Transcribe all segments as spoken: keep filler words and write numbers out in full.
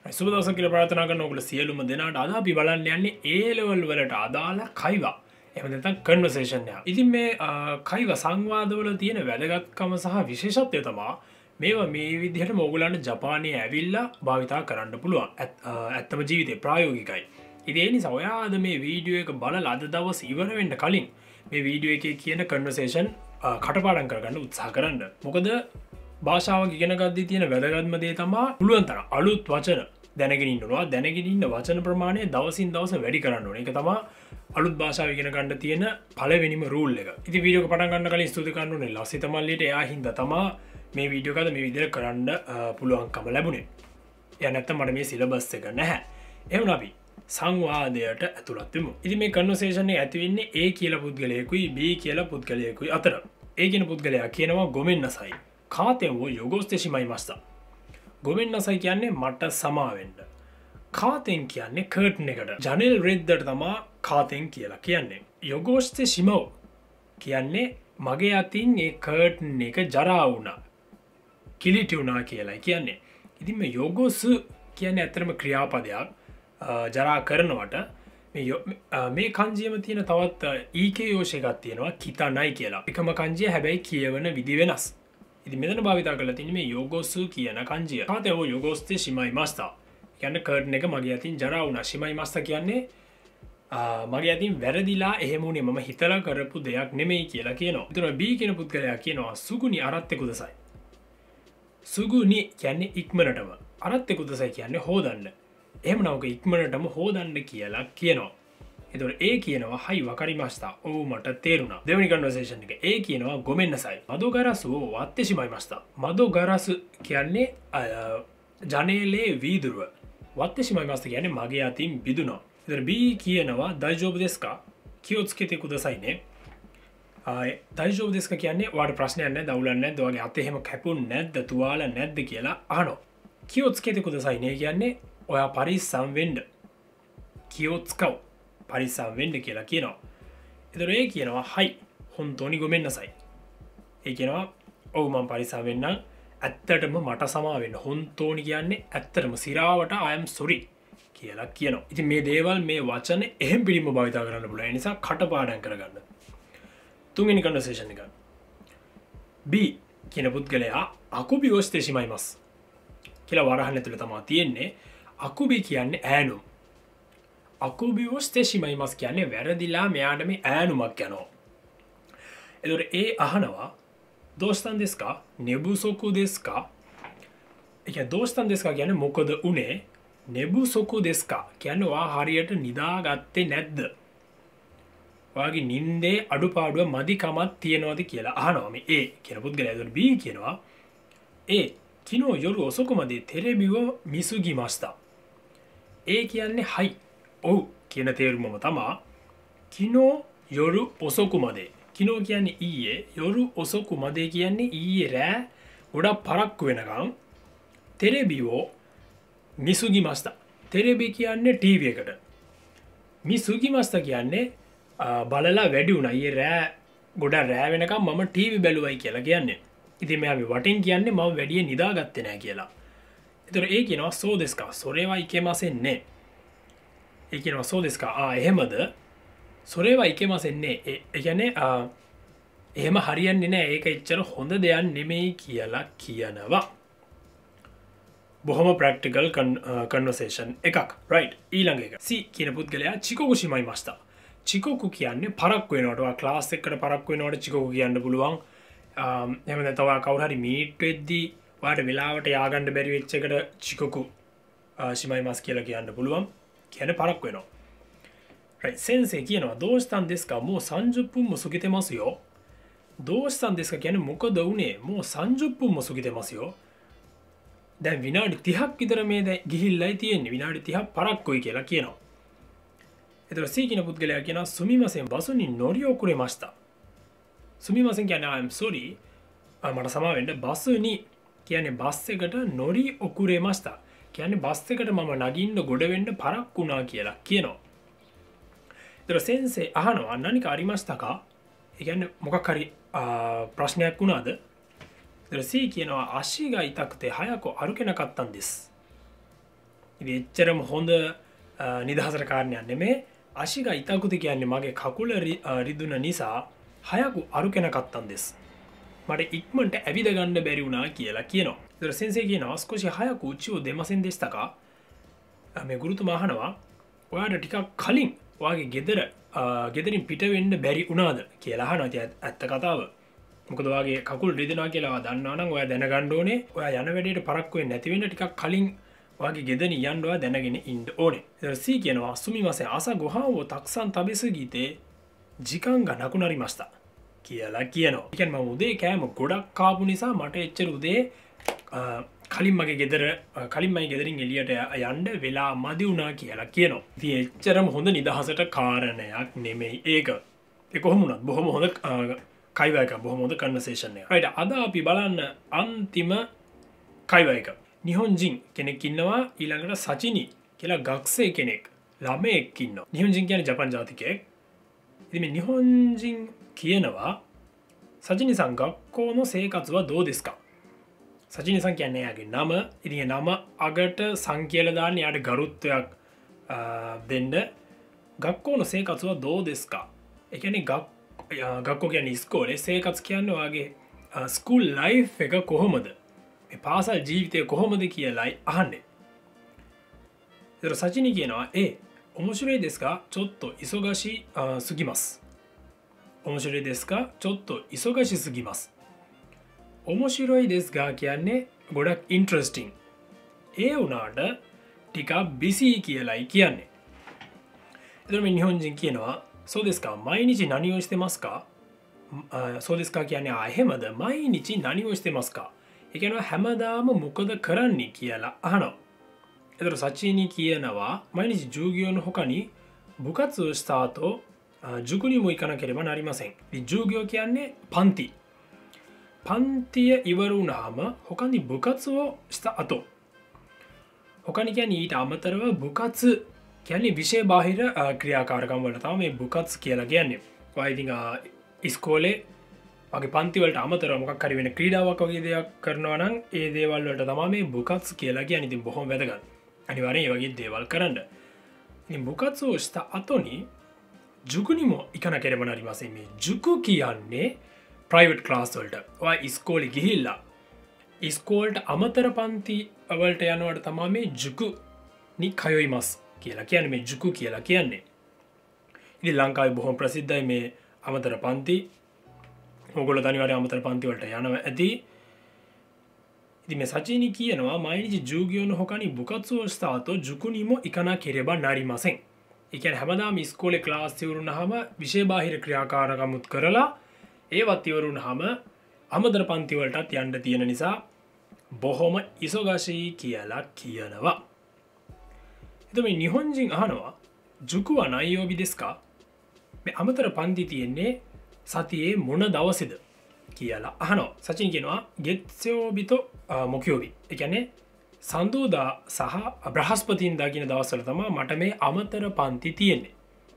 සුබ දවසක් කියලා ප්‍රාර්ථනා කරන ඔයගොල්ලෝ සියලුම දෙනාට අද අපි බලන්න යන්නේ A level වලට අදාළ කයිවා. එහෙම නැත්නම් කන්වර්සේෂන් එක. ඉතින් මේ කයිවා සංවාදවල තියෙන වැදගත්කම සහ විශේෂත්වය තමයි මේවා මේ විදිහට ඕගොල්ලන්ට ජපානයේ ඇවිල්ලා භාවිතා කරන්න පුළුවන්. ඇත්තම ජීවිතේ ප්‍රායෝගිකයි. ඉතින් ඒ නිසා ඔයා අද මේ වීඩියෝ එක බලලා අද දවස් ඉවර වෙන්න කලින් මේ වීඩියෝ එකේ කියන කන්වර්සේෂන් කටපාඩම් කරගන්න උත්සාහ කරන්න. මොකද භාෂාව ඉගෙන ගද්දී තියෙන වැදගත්ම දේ තමයි පුළුවන් තරම් අලුත් වචන දැනගෙන ඉන්නවා. දැනගෙන ඉන්න වචන ප්‍රමාණය දවසින් දවස වැඩි කරන්න ඕනේ. ඒක තමයි අලුත් භාෂාව ඉගෙන ගන්න තියෙන පළවෙනිම රූල් එක. ඉතින් වීඩියෝ එක පටන් ගන්න කලින් ස්තුති කරන්න ඕනේ ලසිත මල්ලියට. එයා හින්දා තමයි මේ වීඩියෝ එක අද මේ විදිහට කරන්න පුළුවන්කම ලැබුණේ. එයා නැත්තම් මට මේ සිලබස් එක නැහැ. එහෙනම් අපි සංවාදයට ඇතුළත් වෙමු. ඉතින් මේ කන්වර්සේෂන් එක ඇති වෙන්නේ A කියලා පුද්ගලයෙකුයි B කියලා පුද්ගලයෙකුයි අතර. A කියන පුද්ගලයා කියනවා ගොමෙන්නසයි. කාතෙන් වෝ යොගොස්තේ ශිමයිමස්තා. ගොමෙන්නසයි කියන්නේ මට සමාවෙන්න. කාතෙන් කියන්නේ කර්ටන් එකට. ජනෙල් රෙද්දට තමා කාතෙන් කියලා කියන්නේ. යොගොස්තේ ශිමෝ කියන්නේ මගේ අතින් ඒ කර්ටන් එක ජරා වුණා. කිලිටි වුණා කියලා කියන්නේ. ඉතින් මේ යොගොසු කියන්නේ ඇත්තටම ක්‍රියාපදයක්. ජරා කරනවට මේ කංජියම තියෙන තවත් ඊකේ යෝෂ එකක් තියෙනවා කිතනයි කියලා. එකම කංජිය හැබැයි කියවන විදි වෙනස්. ඉතින් මෙතන භාවිත කරලා තියෙන්නේ මේ යෝගොසු කියන කංජිය. කාතේ ඔය යෝගොස්තේ ශිමයිමස්තා. කියන්නේ කර්ටන් එක මගේ අතින් ජරා වුණා. ශිමයිමස්තා කියන්නේ මගේ අතින් වැරදිලා එහෙම උනේ මම හිතලා කරපු දෙයක් නෙමෙයි කියලා කියනවා. ඒතර B කියන පුද්ගලයා කියනවා සුගුනි අරත්තේ කුදසයි. සුගුනි කියන්නේ ඉක්මනටම. අරත්තේ කුදසයි කියන්නේ හොදන්න. එහෙම නෝක ඉක්මනටම හොදන්න කියලා කියනවා. එතකොට A කියනවා හයි වකරිමස්තා. ඔව් මට තේරුණා. දෙවෙනි කන්වර්සේෂන් එක A කියනවා ගොමෙන්නසයි. මදෝ ගරසු වත්තේ ශිමයිමස්තා. මදෝ ගරසු කියන්නේ ජනේලේ වීදුරුව. වත්තේ ශිමයිමස්තා කියන්නේ මගේ අතින් බිදුණා. එතකොට B කියනවා දයිජෝබු දෙස්කා. කියොත්ස්කෙතේ කුදසයිනේ. ආයි දයිජෝබු දෙස්කා කියන්නේ ඔයාලට ප්‍රශ්නයක් නැද්ද? අවුලක් නැද්ද? ඔයාගේ අතේ එහෙම කැපුන්නේ නැද්ද? තුවාල නැද්ද කියලා අහනවා. කියොත්ස්කෙතේ කුදසයිනේ කියන්නේ ඔයා පරිස්සම් වෙන්න. කියොත්ස්කව් පරිස්සම් වෙන්න කියලා කියනවා. එතකොට ඒ කියනවා හයි හොන්තෝනි ගොමෙන්නසයි. ඒ කියනවා ඔව් මම පරිස්සම් වෙන්නම්. ඇත්තටම මට සමා වෙන්න. හොන්තෝනි කියන්නේ ඇත්තටම සිරාවට I am sorry කියලා කියනවා. ඉතින් මේ දේවල් මේ වචන එහෙම් පිළිම භාවිත කරන්න පුළුවන්. ඒ නිසා කටපාඩම් කරගන්න. තුන්වෙනි කන්වර්සේෂන් එක. B කියන පුද්ගලයා අකුබි ඔස්තේ ශිමයිමස් කියලා වරහන් ඇතුළේ තමයි තියෙන්නේ. අකුබි කියන්නේ ඈනුම්. අකුබි ඔස්තේ ශිමයිමස් කියන්නේ වැරදිලා මෙයාට මේ ඈනුමක් යනවා. එතකොට ඒ අහනවා දෝස්තන් දෙස්කා නෙබුසොකු දෙස්කා. ඒ කියන්නේ දෝස්තන් දෙස්කා කියන්නේ මොකද උනේ? නෙබුසොකු දෙස්කා කියන්නේ වා හරියට නිදාගත්තේ නැද්ද? ඔයාගේ නිින්දේ අඩුපාඩුව මදිකමක් තියනවද කියලා අහනවා මේ A කියන පුද්ගලයා. එතකොට B කියනවා A කිනෝ යොරු ඔසොකුමදේ තෙරෙබිව මිසුගිමස්තා. A කියන්නේ හයි ඔව් කියන තේරුමම තමා කිනෝ යොරු ඔසොකුමදේ. කිනෝ කියන්නේ ඊයේ, යොරු ඔසොකුමදේ කියන්නේ ඊයේ රෑ ගොඩක් පරක්කු වෙනකම් තෙරෙබිවෝ මිසුගිමස්තා. තෙරෙබි කියන්නේ ටීවී එකට. මිසුගිමස්තා කියන්නේ බලලා වැඩි වුණා. ඊයේ රෑ ගොඩක් රෑ වෙනකම් මම ටීවී බැලුවයි කියලා කියන්නේ. ඉතින් මෙයා මේ වටින් කියන්නේ මම වැඩි නිදාගත්තේ නැහැ කියලා. ඒතර ඒ කියනවා සෝ දෙස්කා සොරේවා ඉකෙමසෙන්නේ. ඒ කියනවා සෝ දෙස්කා ආ එහෙමද? සොරේවා ඉකෙමසෙන්නේ. ඒ කියන්නේ එහෙම හරියන්නේ නැහැ. ඒක එච්චර හොඳ දෙයක් නෙමෙයි කියලා කියනවා. බොහොම ප්‍රැක්ටිකල් කන්වර්සේෂන් එකක්. රයිට්. ඊළඟ එක. C කියන පුද්ගලයා චිකොකු ශිමයිමස්තා. චිකොකු කියන්නේ පරක්කු වෙනවට. ඔයා ක්ලාස් එකකට පරක්කු වෙනවට චිකොකු කියන්න පුළුවන්. එහෙම නැත්නම් ඔයා කවුරු හරි මීට් වෙද්දී ඔයාට වෙලාවට ය아가න්න බැරි වෙච්ච එකට චිකොකු ශිමයිමස් කියලා කියන්න පුළුවන්. කියන්නේ පරක්කු වෙනවා. රයිට්. සෙන්සෙ කියනවා දෝස්තන් දෙස්කා මෝ සම්ජුප්පුම් මොසුගිතෙමසියෝ. දෝස්තන් දෙස්කා කියන්නේ මොකද උනේ? මෝ සම්ජුප්පුම් මොසුගිතෙමසියෝ. දැන් විනාඩි තිහක් විතර මේ දැන් ගිහිල්ලායි තියෙන්නේ. විනාඩි තිහක් පරක්කුයි කියලා කියනවා. එතකොට C කියන පුද්ගලයා කියනවා සුමිමසෙන් බසුනි නොරියෝ කුරෙමස්තා. සුමිමසෙන් කියන්නේ I am sorry මට සමා වෙන්න. බසුනි කියන්නේ බස් එකට නොරි ඔකුරෙමස්තා කියන්නේ බස් එකට මම නගින්න ගොඩ වෙන්න පරක්කු වුණා කියලා කියනවා. එතකොට සෙන්සේ අහනවා නනික අරිමස්තකා. ඒ කියන්නේ මොකක් හරි ප්‍රශ්නයක් වුණාද? එතකොට C කියනවා අශිගා ඉතක්තේ හයකෝ අරුකෙනකත්තන් දෙස්. එච්චරම හොඳ නිදහසට කාරණයක් නෙමේ අශික ඉතාකුති කියන්නේ මගේ කකුල රිදුන නිසා හයකු අරු කෙනකත්තන් දෙස් මට ඉක්මට ඇවිද ගණ්ඩ බැරි වුණා කියලා කියනවා දර සෙන්සේ කියන ස්කොෂි හයකු උච්චිෝ දෙමසෙන් දෙස්තකා මේ ගුරුතු මහනවා ඔයාට ටිකක් කලින් වගේ ගෙදර ගෙදරින් පිටවෙන්න බැරි වුණාද කියලා අහනවා ඇත්ත කතාව මොකද වගේ කකුල් රිදෙනවා කියලා දන්නවනම් ඔයා දැනගන්න ඕනේ ඔයා යන වැඩේට පරක්කු වෙන්නේ නැති වෙන්න ටිකක් කලින් වගේ ගෙදර යන්නවා දැනගෙන ඉන්න ඕනේ. ඊට සී කියනවා සුමිමාසෙන් ආසා ගොහාව තක්සන් තබෙසගීතේ ජිකංග නකුනරිමස්තා කියලා කියනවා. ඒ කියන්නේ මම උදේ කෑම ගොඩක් කාපු නිසා මට එච්චර උදේ කලින් මගේ ගෙදර කලින් මගේ ගෙදරින් එළියට යන්න වෙලා මදි වුණා කියලා කියනවා. ඉතින් එච්චරම හොඳ නිදහසට කාරණයක් නෙමෙයි ඒක. ඒ කොහොම වුණත් බොහොම හොඳ කයිවා එක බොහොම හොඳ කන්වර්සේෂන් එක. right අද අපි බලන්න අන්තිම කයිවා එක. නිහොන්ජින් කෙනෙක් ඉන්නවා ඊළඟට සචිනි කියලා ගක්සේ කෙනෙක් ළමයෙක් ඉන්නවා. නිහොන්ජින් කියන්නේ ජපන් ජාතිකයෙක්. ඉතින් මේ නිහොන්ජින් කියනවා සචිනි සං ගක්කෝの生活はどうですか? සචිනි සං කියන්නේ එයාගේ නම. ඉතින් ඒ නම අගට සං කියලා දාන්න එයාට ගරුත්වයක් දෙන්න. ගක්කෝの生活はどうですか? ඒ කියන්නේ ගක් ගක්කෝ කියන්නේ ඉස්කෝලේ සේකත් කියන්නේ වාගේ ස්කූල් ලයිෆ් එක කොහොමද? පාසල් ජීවිතය කොහොමද කියලායි අහන්නේ. ඒතර සචිනි කියනවා ඒ ඔමොෂිරොයි දෙස් කා චොට්ටෝ ඉසොගාෂි සුගිමස්. ඔමොෂිරොයි දෙස් කා චොට්ටෝ ඉසොගාෂි සුගිමස්. ඔමොෂිරොයි දෙස් ගා කියන්නේ ගොඩක් ඉන්ට්‍රස්ටිං. ඒ වුණාට ටිකක් බිසි කියලායි කියන්නේ. ඒතර මේ නිහොන්ජින් කියනවා සෝ දෙස් කා මයිනිචි නනි ඔ shite masu ka? සෝ දෙස් කා කියන්නේ ආ එහෙමද මයිනිචි නනි ඔ shite masu ka? ඒ කියනවා හැමදාම මොකද කරන්නේ කියලා අහනවා. ඒතර සචිනි කියනවා මයිනිචි ජූගියෝ no hoka ni bukatsu o shita ato juku ni mo ikanakereba narimasen. ඉතින් ජූගියෝ කියන්නේ පන්ති. පන්තිය ඉවර වුණාම hoka ni bukatsu o shita ato. hoka ni කියන්නේ ඊට අමතරව බුකත්සු කියන්නේ විෂය බාහිර ක්‍රියාකාරකම් වලට තමයි මේ බුකත්ස් කියලා කියන්නේ. ඔය ඉතින් ඉස්කෝලේ වගේ පන්ති වලට අමතරව මොකක් හරි වෙන ක්‍රීඩාවක් වගේ දෙයක් කරනවා නම් ඒ දේවල් වලට තමයි මේ බුකත්ස් කියලා කියන්නේ. ඉතින් බොහොම වැදගත්. අනිවාර්යෙන් මේ වගේ දේවල් කරන්න. ඉතින් බුකත්ස්をした後に塾にも行かなければなりません. මේ ජුකු කියන්නේ ප්‍රයිවට් ක්ලාස් වලට. ඔය ඉස්කෝලේ ගිහිල්ලා ඉස්කෝලට අමතර පන්ති වලට යනවට තමයි මේ ජුකු ni kayoimasu කියලා කියන්නේ. මේ ජුකු කියලා කියන්නේ. ඉතින් ලංකාවේ බොහොම ප්‍රසිද්ධයි මේ අමතර පන්ති. ඔයගොල්ලෝ අනිවාර්යයෙන් අමතර පන්ති වලට යනවා ඇති. ඉතින් මේ සචිනි කියනවා මයිනිචි ජූගියෝ no hoka ni bukatsu o shita ato juku ni mo ikana kereba narimasen. ඒ කියන්නේ හැමදාම ඉස්කෝලේ ක්ලාස් ඉවරුනහම විෂය බාහිර ක්‍රියාකාරකමුත් කරලා ඒවත් ඉවරුනහම අමතර පන්ති වලටත් යන්න තියෙන නිසා බොහොම ඉසොගාෂි කියලා කියනවා. එතකොට මේ නිහොන්ජින් අහනවා ජුකු wa naiyobi desu ka? මේ අමතර පන්ති තියෙන්නේ සතියේ මොන දවසේද කියලා අහනවා. සචින් කියනවා ගෙත්සයෝබි to මොකියෝබි. ඒ කියන්නේ සඳුදා සහ බ්‍රහස්පතින්දා කියන දවස්වල තමයි මට මේ අමතර පන්ති තියෙන්නේ.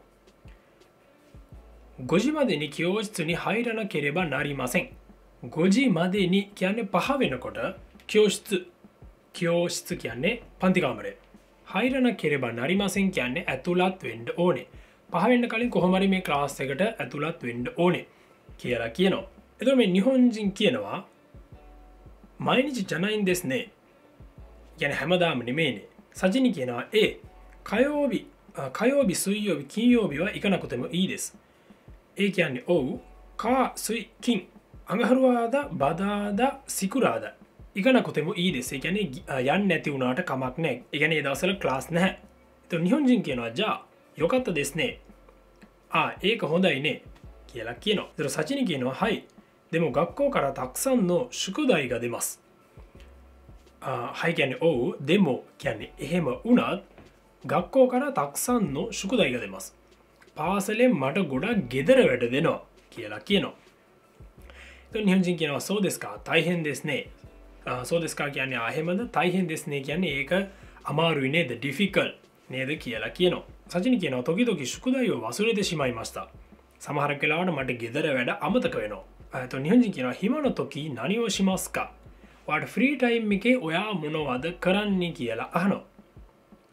ගොජි මදෙනි කියෝෂ්ටු ni hairana kereba narimasen. ගොජි මදෙනි කියන්නේ පහ වෙනකොට කියෝෂ්ටු කියෝෂ්ටු කියන්නේ පන්ති කාමරය. hairana kereba narimasen කියන්නේ ඇතුළත් වෙන්න ඕනේ. පහ වෙන්න කලින් කොහොම හරි මේ ක්ලාස් එකට ඇතුළත් වෙන්න ඕනේ කියලා කියනවා. එතකොට මේ නිහොන්ජින් කියනවා මයිනිචි ජනයින් දෙස් නේ. කියන්නේ හැමදාම නෙමෙයිනේ. සජිනි කියනවා ඒ කයෝබි කයෝබි සුයියෝබි කින්යෝබි වා ඉකනකොතම ඊ දෙස්. ඒ කියන්නේ ඔව් කා සුයි කින් අඟහරුවාදා බදාදා සිකුරාදා ඉකනකොතම ඊ දෙස්. ඒ කියන්නේ යන්නේ නැති වුණාට කමක් නැහැ. ඒ කියන්නේ ඒ දවස්වල ක්ලාස් නැහැ. එතකොට නිහොන්ජින් කියනවා ජා යොකත්ත දෙස් නේ. ආ ඒක හොඳයි නේ කියලා කියනවා. ඒතර සචිනි කියනවා හයි දෙමෝ ගක්කෝ කරා තක්සන් no සුකුදායි ගා දෙමස්. ආ හයි කියන්නේ ඔව් දෙමෝ කියන්නේ එහෙම වුණත් ගක්කෝ කරා තක්සන් no සුකුදායි ගා දෙමස්. පාසලෙන් මට ගොඩක් ගෙදර වැඩ දෙනවා කියලා කියනවා. එතකොට නිහොන්ජින් කියනවා සෝ දෙස් කා තයිහෙන් දෙස් නේ. සෝ දෙස් කා කියන්නේ ආහෙමද තයිහෙන් දෙස් නේ කියන්නේ ඒක අමාරුයි නේද ඩිෆිකල්ට් නේද කියලා කියනවා. සචිනි කියනවා තොකි තොකි සුකුදායි වසුරේද shimaimashita. සමහරක් වෙලාවට මට ගෙදර වැඩ අමතක වෙනවා. එතකොට නිහොන්ජින් කියනවා හිමනෝ තොකි නනි ඔ shimasu ka? ඔයාට ෆ්‍රී ටයිම් එකේ ඔයා මොනවද කරන්නේ කියලා අහනවා.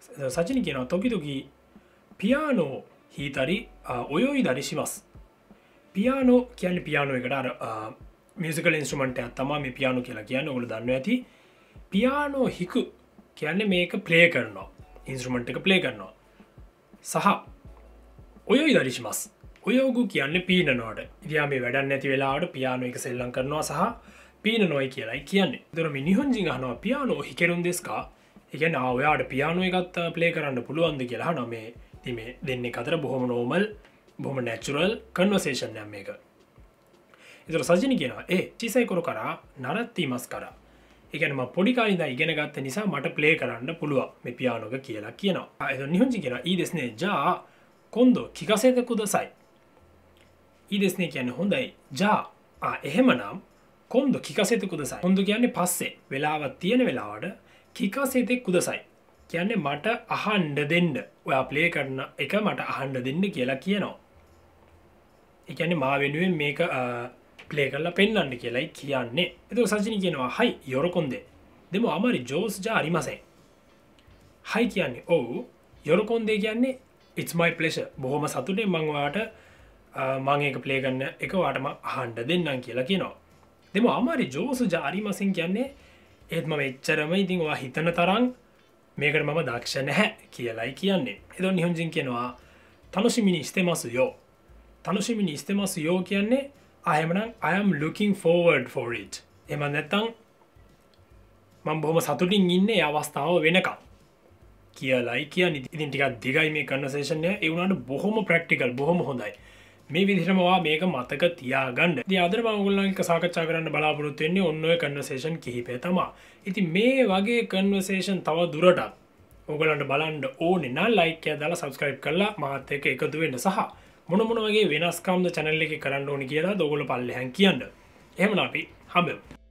සචිනි කියනවා තොකිතොකි පියානෝ හිතරි ඔයොයිදරි ශිමස්. පියානෝ කියන්න පියානෝ එකට අර මියසිකල් ඉන්ස්ට්‍රුමන්ට් එකක් තමයි මේ පියානෝ කියලා කියන්නේ. ඔයගොල්ලෝ දන්නවා ඇති. පියානෝ හිකු කියන්නේ මේක ප්ලේ කරනවා. ඉන්ස්ට්‍රුමන්ට් එක ප්ලේ කරනවා. සහ ඔයොයිදරි ශිමස්. ඔයෝගු කියන්නේ පීනනවාට. ඉතින් මේ වැඩක් නැති වෙලාවට පියානෝ එක සෙල්ලම් කරනවා සහ පීනනොයි කියලායි කියන්නේ. ඒතර මේ නිහොන්ජින් අහනවා පියානෝ හිකෙරුන් දෙස්කා. ඒ කියන්නේ ආ ඔයාට පියානෝ එකත් ප්ලේ කරන්න පුළුවන්ද කියලා අහනවා. මේ ඉතින් මේ දෙන්නේ අතර බොහොම නෝමල් බොහොම නැචුරල් කන්වර්සේෂන් එකක් මේක. ඒතර සජිනි කියනවා ඒ චීසයි කොර කරා නරත්ති මස් කරා. ඒ කියන්නේ මම පොඩි කාලේ ඉඳන් ඉගෙන ගත්ත නිසා මට ප්ලේ කරන්න පුළුවන් මේ පියානෝ එක කියලා කියනවා. ආ ඒතර නිහොන්ජින් කියනවා ඊ දෙස්නේ ජා කොන්දෝ කිකාසෙද කුදසයි. ඊ දෙස්නේ කියන්නේ හොඳයි. ජා ආ එහෙමනම් කොන්දෝ කිකාසෙද කුදසයි. කොන්දෝ කියන්නේ පස්සේ වෙලාවක් තියෙන වෙලාවට කිකාසෙද කුදසයි. කියන්නේ මට අහන්න දෙන්න. ඔයා ප්ලේ කරන එක මට අහන්න දෙන්න කියලා කියනවා. ඒ කියන්නේ මා වෙනුවෙන් මේක ප්ලේ කරලා පෙන්වන්න කියලායි කියන්නේ. ඒක සජිනි කියනවා හයි යොරකොන්දේ. දෙමු අමාරි ජෝස් ජා අරිමසෙන්. හයි කියන්නේ ඔව්. යොරකොන්දේ කියන්නේ it's my pleasure. බොහොම සතුටින් මම ඔයාට මම ඒක ප්ලේ කරන එක ඔයාට මම අහන්න දෙන්නම් කියලා කියනවා. දෙමු අමාරි ජෝස් ජා අරිමසෙන් කියන්නේ ඒත් මම එච්චරම ඉතින් ඔයා හිතන තරම් මේකට මම දක්ෂ නැහැ කියලායි කියන්නේ. එතකොට නිහොන්ජින් කියනවා තනොෂිමිනි ස්තෙමසු යෝ. තනොෂිමිනි ස්තෙමසු යෝ කියන්නේ ආයෙමනම් I am looking forward for it. එහෙම නැත්නම් මම බොහොම සතුටින් ඉන්නේ අවස්ථාව වෙනකම් කියලායි කියන්නේ. ඉතින් ටිකක් දිගයි මේ කන්වර්සේෂන් එක. ඒ වුණාට බොහොම ප්‍රැක්ටිකල් බොහොම හොඳයි. මේ විදිහටම ඔයා මේක මතක තියාගන්න. ඉතින් අද මම ඔයගොල්ලන් එක්ක සාකච්ඡා කරන්න බලාපොරොත්තු වෙන්නේ ඔන්න ඔය කන්වර්සේෂන් කිහිපය තමයි. ඉතින් මේ වගේ කන්වර්සේෂන් තව දුරටත් ඔයගොල්ලන්ට බලන්න ඕනේ නම් ලයික් එක දාලා සබ්ස්ක්‍රයිබ් කරලා මාත් එක්ක එකතු වෙන්න සහ මොන මොන වගේ වෙනස්කම්ද channel එකේ කරන්න ඕනේ කියලා ඔයගොල්ලෝ පල්ලෙහාන් කියන්න. එහෙමනම් අපි හම්බෙමු.